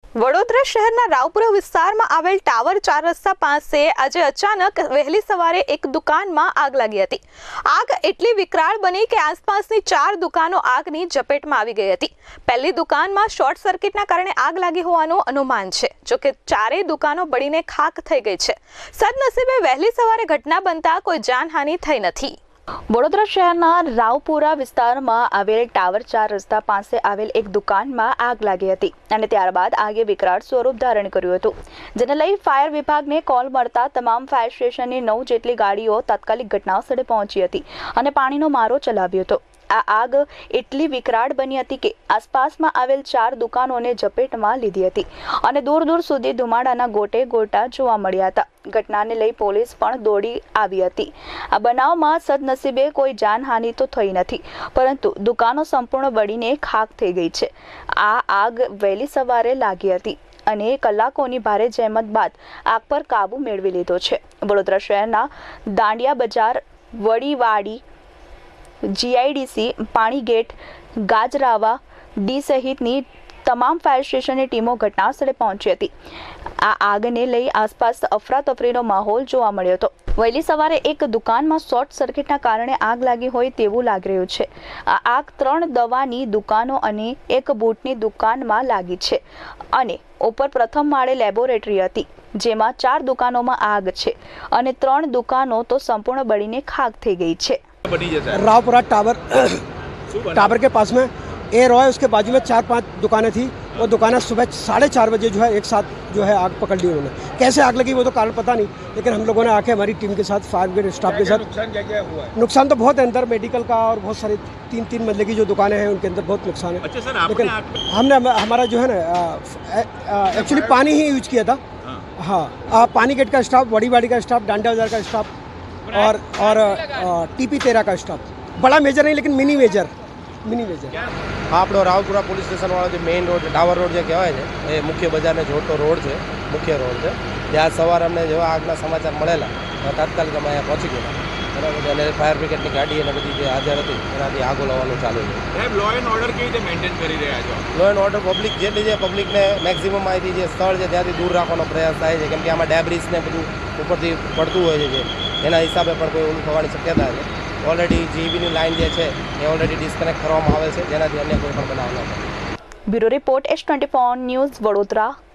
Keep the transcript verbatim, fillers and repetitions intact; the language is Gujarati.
વડોદરા શહેરના રાવપુરા વિસ્તારમાં આવેલ ટાવર ચાર રસ્તા પાસે આજે અચાનક વહેલી સવારે એક દુકાનમાં આગ લાગી હતી। આગ એટલી વિકરાળ બની કે આસપાસની ચાર દુકાનો આગની ઝપેટમાં આવી ગઈ હતી। પહેલી દુકાનમાં શોર્ટ સર્કિટના કારણે આગ લાગી હોવાનું અનુમાન છે, જો કે ચારેય દુકાનો બળીને ખાખ થઈ ગઈ છે। સદનસીબે વહેલી સવારે ઘટના બનતા કોઈ જાનહાનિ થઈ નથી। વડોદરા શહેરના રાવપુરા વિસ્તારમાં આવેલ ટાવર ચાર રસ્તા પાસે આવેલ એક દુકાનમાં આગ લાગી હતી અને ત્યારબાદ આગે વિકરાળ સ્વરૂપ ધારણ કર્યું હતું, જેને લઈ ફાયર વિભાગને કોલ મળતા તમામ ફાયર સ્ટેશનની નવ જેટલી ગાડીઓ તાત્કાલિક ઘટનાસ્થળે પહોંચી હતી અને પાણીનો મારો ચલાવ્યો હતો। આ આગ એટલી વિકરાળ બની હતી કે આસપાસમાં આવેલ ચાર દુકાનોને ઝપેટમાં લીધી હતી અને દૂર દૂર સુધી ધુમાડાના ગોટે ગોટા જોવા મળ્યા હતા। ઘટનાને લઈ પોલીસ પણ દોડી આવી હતી। આ બનાવમાં સદનસીબે કોઈ જાનહાનિ તો થઈ નથી, પરંતુ દુકાનો સંપૂર્ણ બળીને ખાખ થઈ ગઈ છે। આ આગ વહેલી સવારે લાગી હતી અને કલાકોની ભારે જહેમત બાદ આગ પર કાબુ મેળવી લીધો છે। વડોદરા શહેરના દાંડિયા બજાર, વડીવાડી, જીઆઈડીસી, પાણીગેટ, ગાજરાવા, ડી સહિતની તમામ ફાયર સ્ટેશનની ટીમો ઘટનાસ્થળે પહોંચી હતી। આ આગને લઈ આસપાસ અફરાતફરીનો માહોલ જોવા મળ્યો હતો। વહેલી સવારે એક દુકાનમાં શોર્ટ સર્કિટના કારણે આગ લાગી હોય તેવું લાગી રહ્યું છે। આ આગ ત્રણ દવાની દુકાનો અને એક બૂટની દુકાનમાં લાગી છે અને ઉપર પ્રથમ માળે લેબોરેટરી હતી, જેમાં ચાર દુકાનોમાં આગ છે અને ત્રણ દુકાનો તો સંપૂર્ણ બળીને ખાખ થઈ ગઈ છે। रावपुरा टावर टावर के पास में ए रॉय, उसके बाजू में चार पांच दुकानें थी। वो दुकानें सुबह साढ़े चार बजे जो है एक साथ जो है आग पकड़ ली उन्होंने। कैसे आग लगी वो तो कारण पता नहीं, लेकिन हम लोगों ने आके हमारी टीम के साथ, फायर ब्रिगेड स्टाफ के साथ, नुकसान क्या क्या हुआ है? नुकसान तो बहुत है अंदर, मेडिकल का और बहुत सारी तीन तीन मंजिल की जो दुकानें हैं उनके अंदर बहुत नुकसान है। अच्छा सर, लेकिन हमने हमारा जो है ना एक्चुअली पानी ही यूज किया था। हाँ, पानी गेट का स्टाफ, बड़ी बाड़ी का स्टाफ, डांडिया बाजार का स्टाफ और और टीपी तेरह का स्टाफ। बड़ा मेजर नहीं, लेकिन मिनी मेजर मिनी मेजर આપણો રાવપુરા પોલીસ સ્ટેશન વાળો જે મેઇન રોડ, ટાવર રોડ જે કહેવાય છે, એ મુખ્ય બજારને જોડતો રોડ છે, મુખ્ય રોડ છે। ત્યાં સવારે અમને જેવા આગના સમાચાર મળેલા તો તાત્કાલિક અમે અહીંયા પહોંચી ગયા, બરાબર। અને ફાયર બ્રિગેડની ગાડી અને બધી જે હાજર હતી એનાથી આગો લાવવાનું ચાલુ છે। સાહેબ, લો એન્ડ ઓર્ડર કેવી રીતે મેન્ટેન કરી રહ્યા છો? લો એન્ડ ઓર્ડર પબ્લિક જેટલી છે, પબ્લિકને મેક્સિમમ અહીંથી જે સ્થળ છે ત્યાંથી દૂર રાખવાનો પ્રયાસ થાય છે, કેમ કે આમાં ડેબ્રિસ ને બધું ઉપરથી પડતું હોય છે, એના હિસાબે પણ કોઈ ઓલું થવાની શક્યતા છે। ઓલરેડી જીબીની લાઇન જે છે એ ઓલરેડી ડિસ્કનેક્ટ કરવામાં આવે છે, જેનાથી અન્ય કોઈ પણ બનાવ ન થાય। Bureau report S twenty four news, Vadodara.